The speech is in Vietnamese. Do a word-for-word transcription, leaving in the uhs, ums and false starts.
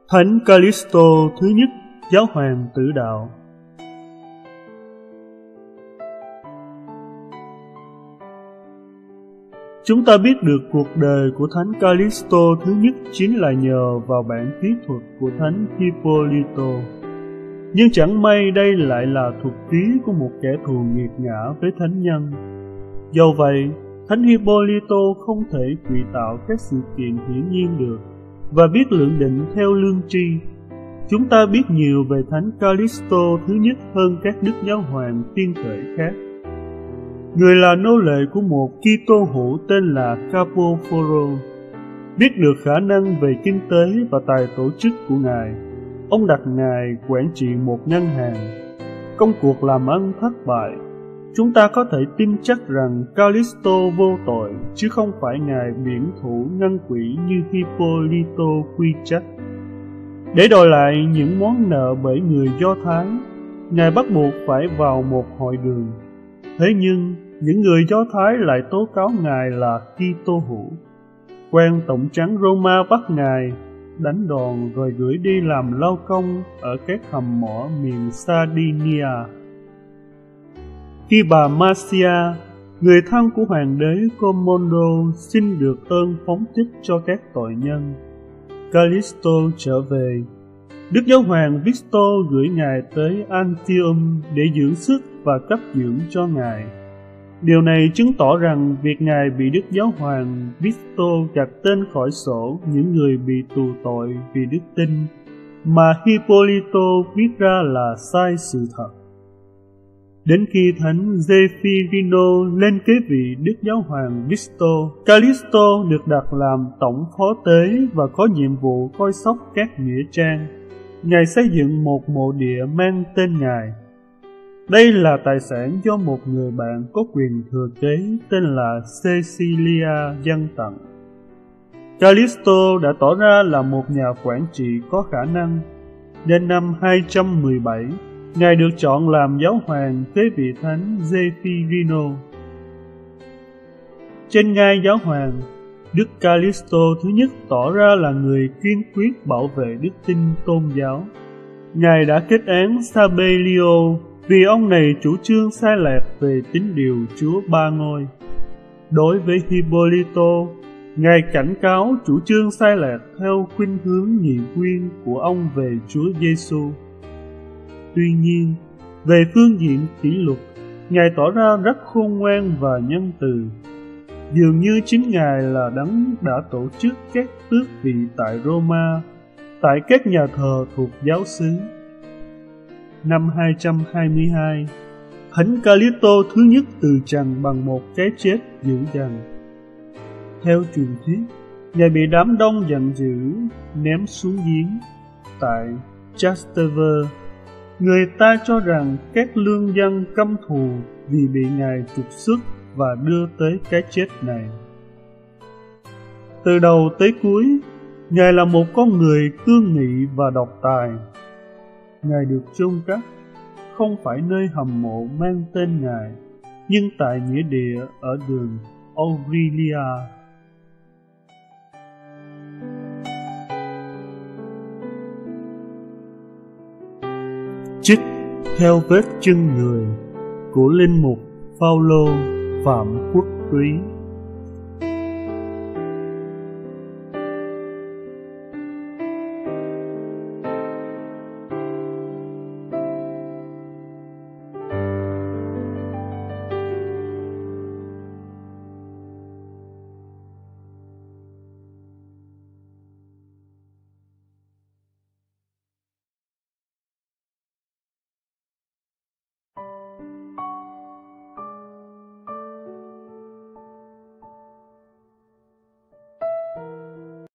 Thánh Callisto thứ nhất, giáo hoàng tử đạo. Chúng ta biết được cuộc đời của Thánh Callisto thứ nhất chính là nhờ vào bản kỹ thuật của Thánh Hippolyto. Nhưng chẳng may đây lại là thuật ký của một kẻ thù nghiệt ngã với thánh nhân. Dẫu vậy, Thánh Hippolyto không thể tùy tạo các sự kiện hiển nhiên được, và biết lượng định theo lương tri. Chúng ta biết nhiều về Thánh Callisto thứ nhất hơn các đức giáo hoàng tiên khởi khác. Người là nô lệ của một Kitô hữu tên là Carpoforo. Biết được khả năng về kinh tế và tài tổ chức của ngài, ông đặt ngài quản trị một ngân hàng. Công cuộc làm ăn thất bại. Chúng ta có thể tin chắc rằng Callisto vô tội, chứ không phải ngài biển thủ ngân quỹ như Hippolyto quy trách. Để đòi lại những món nợ bởi người Do Thái, ngài bắt buộc phải vào một hội đường. Thế nhưng, những người Do Thái lại tố cáo ngài là Kitô hữu. Quan tổng trấn Roma bắt ngài, đánh đòn rồi gửi đi làm lao công ở các hầm mỏ miền Sardinia. Khi bà Marcia, người thân của hoàng đế Commodo, xin được ơn phóng thích cho các tội nhân, Callisto trở về. Đức giáo hoàng Victor gửi ngài tới Antium để dưỡng sức và cấp dưỡng cho ngài. Điều này chứng tỏ rằng việc ngài bị Đức giáo hoàng Victor gạch tên khỏi sổ những người bị tù tội vì đức tin mà Hippolyto viết ra là sai sự thật. Đến khi Thánh Zeffirino lên kế vị Đức giáo hoàng Victor, Callisto được đặt làm tổng phó tế và có nhiệm vụ coi sóc các nghĩa trang. Ngài xây dựng một mộ địa mang tên ngài. Đây là tài sản do một người bạn có quyền thừa kế tên là Cecilia dâng tặng. Callisto đã tỏ ra là một nhà quản trị có khả năng. Đến năm hai trăm mười bảy, ngài được chọn làm giáo hoàng kế vị Thánh Zeffirino. Trên ngai giáo hoàng, Đức Callisto thứ nhất tỏ ra là người kiên quyết bảo vệ đức tin tôn giáo. Ngài đã kết án Sabelio vì ông này chủ trương sai lệch về tín điều Chúa Ba Ngôi. Đối với Hippolyto, ngài cảnh cáo chủ trương sai lệch theo khuynh hướng nhị nguyên của ông về Chúa Giêsu. Tuy nhiên, về phương diện kỷ luật, ngài tỏ ra rất khôn ngoan và nhân từ. Dường như chính ngài là đấng đã tổ chức các tước vị tại Roma, tại các nhà thờ thuộc giáo xứ. Năm hai trăm hai mươi hai, Thánh Callisto thứ nhất từ trần bằng một cái chết dữ dằn. Theo truyền thuyết, ngài bị đám đông giận dữ ném xuống giếng tại Trastevere. Người ta cho rằng các lương dân căm thù vì bị ngài trục xuất và đưa tới cái chết này. Từ đầu tới cuối, ngài là một con người cương nghị và độc tài. Ngài được chôn cất không phải nơi hầm mộ mang tên ngài, nhưng tại nghĩa địa ở đường Aurelia. Trích theo vết chân người của linh mục Phaolô Phạm Quốc Túy.